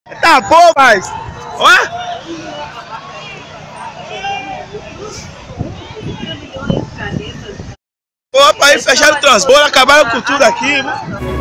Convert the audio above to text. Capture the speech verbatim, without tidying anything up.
Tá bom, mas... Ó! Opa, aí fecharam o transbordo, acabaram com tudo aqui, né?